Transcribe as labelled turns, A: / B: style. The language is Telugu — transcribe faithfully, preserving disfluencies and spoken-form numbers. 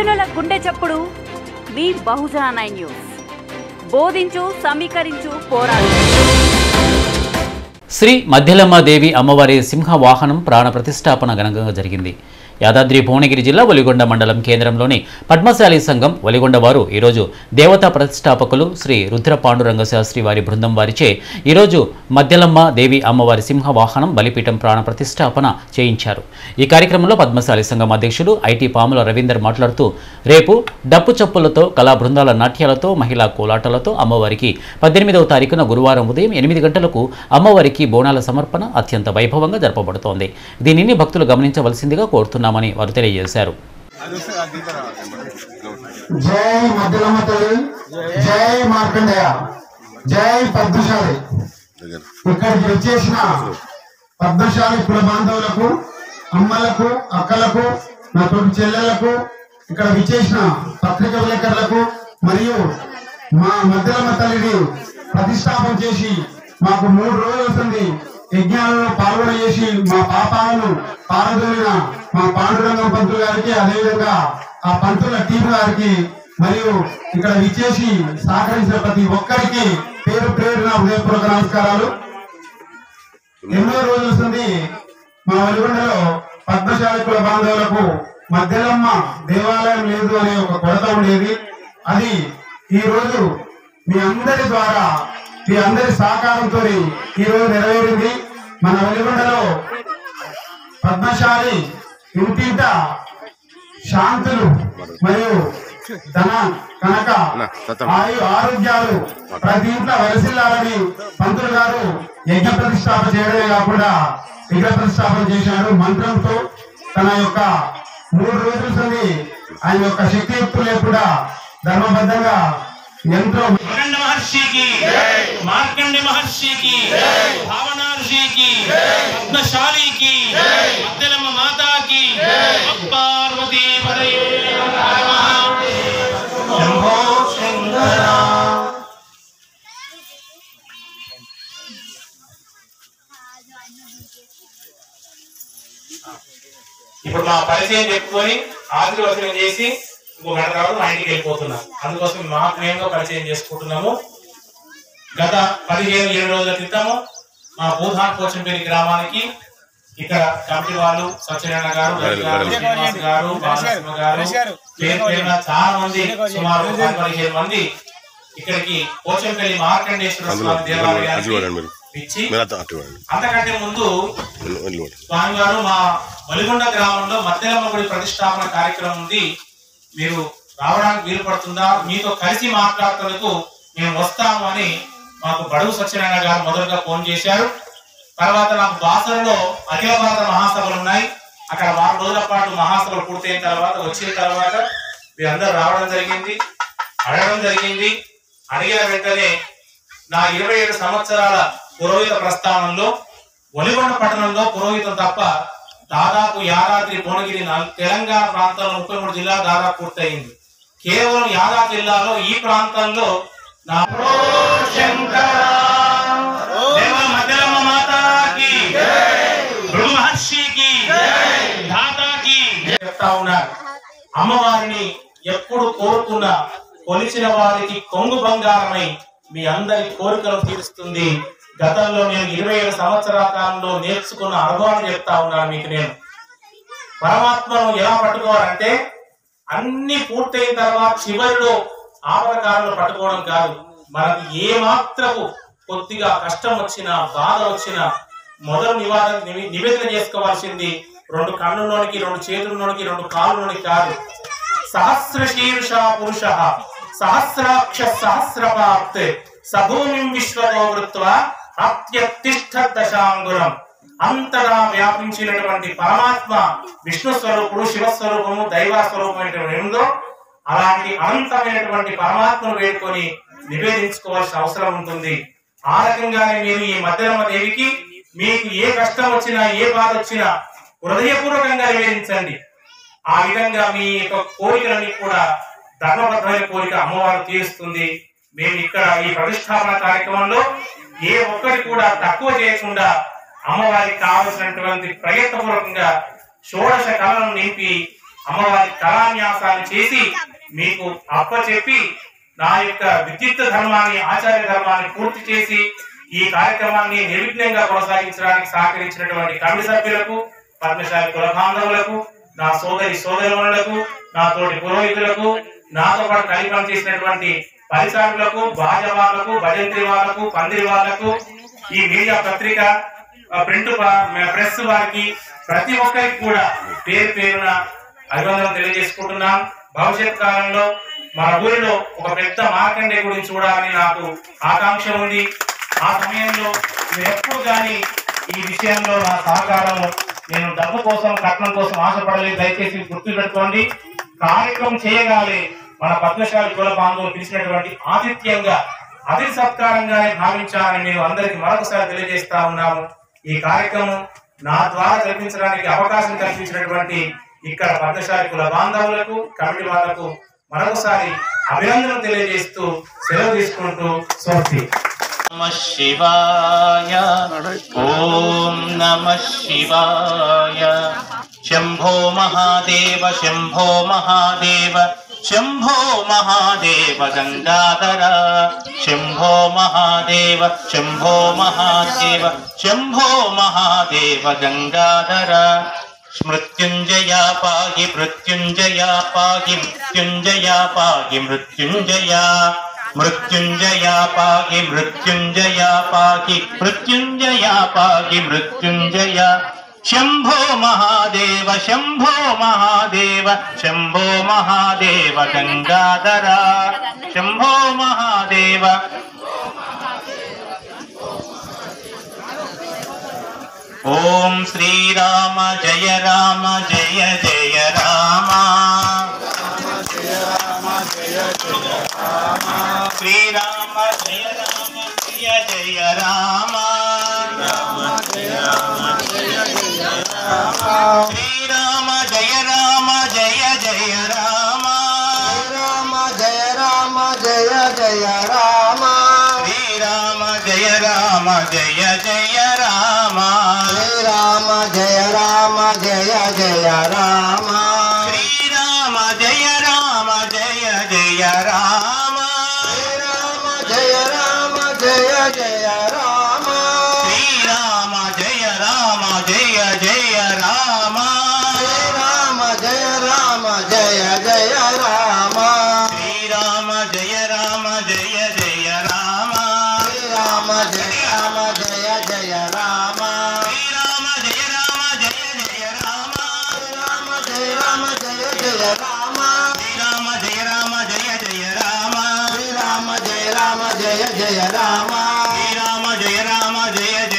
A: బహుజనుల గుండె చప్పుడు మీ బహుజన నైన్ న్యూస్. బోధించు, సమీకరించు, పోరాడు.
B: శ్రీ మధ్యలమ్మ దేవి అమ్మవారి సింహ వాహనం ప్రాణ ప్రతిష్టాపన ఘనంగా జరిగింది. యాదాద్రి భువనగిరి జిల్లా ఒలిగొండ మండలం కేంద్రంలోని పద్మశాలి సంఘం ఒలిగొండ వారు ఈరోజు దేవతా ప్రతిష్టాపకులు శ్రీ రుద్ర పాండురంగ శాస్త్రి వారి బృందం వారిచే ఈరోజు మధ్యలమ్మ దేవి అమ్మవారి సింహ వాహనం బలిపీఠం ప్రాణ ప్రతిష్టాపన చేయించారు. ఈ కార్యక్రమంలో పద్మశాలి సంఘం అధ్యక్షుడు ఐటీ పాముల రవీందర్ మాట్లాడుతూ, రేపు డప్పు చప్పులతో కళా బృందాల నాట్యాలతో మహిళా కోలాటాలతో అమ్మవారికి పద్దెనిమిదవ తారీఖున గురువారం ఉదయం ఎనిమిది గంటలకు అమ్మవారికి బోనాల సమర్పణ అత్యంత వైభవంగా జరపబడుతోంది. దీనిని భక్తులు గమనించవలసిందిగా కోరుతున్నారు మని వారు తెలియజేశారు.
C: జై మధ్యలమ్మ తల్లి, జై మార్కండేయ, జై పద్మశాలి. ఇక్కడికి వచ్చేసిన పద్మశాలి కుల బాంధవులకు, అమ్మలకు, అక్కలకు, నా తోటి చెల్లెళ్లకు, ఇక్కడ విచ్చేసిన పత్రిక విలేకరులకు మరియు మా మధ్యలమ్మ తల్లిని ప్రతిష్టాపన చేసి మాకు మూడు రోజులు వస్తుంది యజ్ఞాలలో పాల్గొన చేసి మా పాపాలను పారదోలిన మా పాండురంగం పంతులు గారికి, అదేవిధంగా ఆ పంతుల టీం గారికి మరియు ఇక్కడ విచ్చేసి సహకరించిన ప్రతి ఒక్కరికి పేరు పేరున హృదయపూర్వక నమస్కారాలు. ఎన్నో రోజులు వస్తుంది మా వెలుగొండలో పద్మశాలి కుల బాంధవులకు మధ్యలమ్మ దేవాలయం లేదు అనే ఒక కొరత ఉండేది. అది ఈ రోజు మీ అందరి ద్వారా, మీ అందరి సహకారంతో ఈ రోజు నెరవేరింది. మన వెలుగొండలో పద్మశాలి ఇంటింట శాంతులు మరియు ధన కనుక ఆయు ఆరోగ్యాలు ప్రతి ఇంట్లో వలసిల్లాలని పంతులు గారు యజ్ఞ ప్రతిష్టాపన చేయడమే కాకుండా విగ్రహ ప్రతిష్టాపన చేశాడు. మంత్రంతో తన యొక్క మూడు రోజుల సంది ఆయన యొక్క శక్తియుక్తులు లేకుండా ధర్మబద్ధంగా ఎంతో
D: మహర్షికి, మార్కండే మహర్షికి, భావనా ఋషికి, పద్మశాలికి, మధ్యలమ్మ మాతాకి, పార్వతీ పదయే శంభో శంకర. ఇప్పుడు మా పరిచయం చెప్పుకొని ఆశీర్వచనం చేసి ఇంకో గంట తర్వాత మా ఇంటికి వెళ్ళిపోతున్నాం. అందుకోసం మాకు మేముగా పరిచయం చేసుకుంటున్నాము. గత పదిహేను ఏడు రోజుల క్రితము మా భూధాన్ పోచంపల్లి గ్రామానికి ఇక్కడ కమిటీ వాళ్ళు సత్యనారాయణ గారు, గారు శ్రీనివాస్ గారు, బాలసింహ గారు, చాలా మంది సుమారు పదిహేను మంది ఇక్కడికి పోచంపల్లి మార్కండేశ్వర స్వామి దేవాలయానికి ఇచ్చి, అంతకంటే ముందు స్వామి గారు మా ఒలిగొండ గ్రామంలో మధ్యలమ్మ గుడి ప్రతిష్టాపన కార్యక్రమం ఉంది, మీరు రావడానికి వీలు పడుతుందా, మీతో కలిసి మాట్లాడుతున్నందుకు మేము వస్తాము అని మాకు బడుగు సత్యనారాయణ గారు మొదలుగా ఫోన్ చేశారు. తర్వాత నాకు బాసరలో అఖిల భారత మహాసభలు ఉన్నాయి, అక్కడ వారం రోజుల పాటు మహాసభలు పూర్తయిన తర్వాత వచ్చిన తర్వాత మీరందరూ రావడం జరిగింది, అడగడం జరిగింది. అడిగిన వెంటనే నా ఇరవై ఏడు సంవత్సరాల పురోహిత ప్రస్థానంలో ఒలిగొండ పట్టణంలో పురోహితం తప్ప దాదాపు యాదాద్రి భువనగిరి తెలంగాణ ప్రాంతంలో ముప్పై మూడు జిల్లా దాదాపు పూర్తయింది. కేవలం యాదాద్రి జిల్లాలో ఈ ప్రాంతంలో నా మధ్యలమ్మ మాతాకి, మహర్షికి, దాతాకి చెప్తా ఉన్నారు. అమ్మవారిని ఎప్పుడు కోరుకున్న కొలిచిన వారికి కొంగు బంగారమై మీ అందరి కోరికలు తీరుస్తుంది. గతంలో నేను ఇరవై ఏడు సంవత్సరాల కాలంలో నేర్చుకున్న అనుభవాన్ని చెప్తా ఉన్నాను మీకు. నేను పరమాత్మను ఎలా పట్టుకోవాలంటే అన్ని పూర్తయిన తర్వాత చివరిలో ఆపదకాలంలో పట్టుకోవడం కాదు, మనకి ఏ మాత్రము కొద్దిగా కష్టం వచ్చినా బాధ వచ్చినా మొదలు నివారణ నివేదన చేసుకోవాల్సింది రెండు కన్నులోనికి, రెండు చేతుల్లోనికి, రెండు కాళ్ళలోనికి కాదు. సహస్ర శీర్ష పురుష సహస్రాక్ష సహస్రపాత్ సభూమిం విశ్వతో వృత్వా అత్యతిష్ఠ దశాంగురం. అంతగా వ్యాపించినటువంటి పరమాత్మ విష్ణు స్వరూపుడు, శివస్వరూపము, దైవ స్వరూపమైనటువంటి ఉందో అలాంటి అనంతమైనటువంటి పరమాత్మను వేడుకొని నివేదించుకోవాల్సిన అవసరం ఉంటుంది. ఆ రకంగానే మీరు ఈ మధ్యలమ్మ దేవికి మీకు ఏ కష్టం వచ్చినా, ఏ బాధ వచ్చినా హృదయపూర్వకంగా నివేదించండి. ఆ విధంగా మీ యొక్క కోరికలన్నీ కూడా ధర్మబద్ధమైన కోరిక అమ్మవారు తీరుస్తుంది. మేము ఇక్కడ ఈ ప్రతిష్టాపన కార్యక్రమంలో ఏ ఒక్కటి కూడా తక్కువ చేయకుండా అమ్మవారికి కావలసినటువంటి ప్రయత్నపూర్వకంగా షోడశ కళలను నింపి అమ్మవారి కళాన్యాసాన్ని చేసి మీకు అప్పచెప్పి నా యొక్క విద్యుత్ ధర్మాన్ని ఆచార్య ధర్మాన్ని పూర్తి చేసి ఈ కార్యక్రమాన్ని నిర్విఘ్నంగా కొనసాగించడానికి సహకరించినటువంటి కమిటీ సభ్యులకు, పద్మశాలి కుల బాంధవులకు, నా సోదరి సోదరులకు, నా తోటి పురోహితులకు, నాతో పాటు కలిసి పనిచేసినటువంటి పరిచారులకు, బాజవాళ్లకు, భజంత్రి వాళ్లకు, పందిరి వాళ్లకు, ఈ మీడియా పత్రిక ప్రింట్ ప్రెస్ వారికి ప్రతి ఒక్కరికి కూడా పేరు పేరున అభివందనం తెలియజేసుకుంటున్నాం. భవిష్యత్ కాలంలో మన ఊరిలో ఒక పెద్ద మార్కండే గురించి చూడాలని నాకు ఆకాంక్ష ఉంది. ఆ సమయంలో నేను ఎప్పుడు కానీ ఈ విషయంలో నా సహకారము, నేను డబ్బు కోసం కట్నం కోసం ఆశపడలేదు. దయచేసి గుర్తు పెట్టుకోండి. కార్యక్రమం చేయగాలి మన పద్మశాలి కుల బాంధవులు పిలిచినటువంటి ఆతిథ్యంగా అతిథి సత్కారంగానే భావించాలని మేము అందరికి మరొకసారి తెలియజేస్తా ఉన్నాము. ఈ కార్యక్రమం నా ద్వారా జరిపించడానికి అవకాశం కల్పించినటువంటి ఇక్కడ పద్మశాలి కుల బాంధవులకు, కమిటీ వాళ్లకు మరొకసారి అభినందనలు తెలియజేస్తూ సెలవు తీసుకుంటూ స్వస్తి.
E: నమః శివాయ. ఓం నమః శివాయ. శంభో మహాదేవ శంభో మహాదేవ శంభో మహాదేవ గంగాధర. శంభో మహాదేవ శంభో మహాదేవ శంభో మహాదేవ గంగాధర. మృత్యుంజయ పాగి మృత్యుంజయ పాగి మృత్యుంజయ పాగి మృత్యుంజయ. మృత్యుంజయ పాగి మృత్యుంజయ పాగి మృత్యుంజయ పాగి మృత్యుంజయ. శంభో మహాదేవ శంభో మహాదేవ శంభో మహాదేవ గంగాధర. శంభో మహాదేవ. ఓం శ్రీరామ జయ రామ జయ జయ రామ. శ్రీరామ జయ రామ జయ జయ రామ. శ్రీరామ జయ రామ జయ జయ రామ.
C: రామ జయ రామ జయ జయ రామ.
E: శ్రీరామ జయ రామ జయ జయ రామ.
C: రామ జయ రామ జయ జయ రామ.
E: శ్రీరామ జయ రామ జయ జయ రామ.
C: రామ జయ రామ జయ జయ రామ.
E: శ్రీరామ జయ రామ జయ జయ రామ.
C: రామ జయ రామ జయ జయ రామ.
E: శ్రీరామ జయ రామ జయ జయ రామ.
C: రామ జయ రామ జయ జయ రామ.
E: శ్రీరామ జయ రామ జయ జయ రామ.
C: రామ జయ రామ జయ జయ రామ.
E: శ్రీరామ జయ రామ జయ జయ రామ.
C: రామ జయ రామ జయ జయ రామ.
E: శ్రీరామ జయ రామ జయ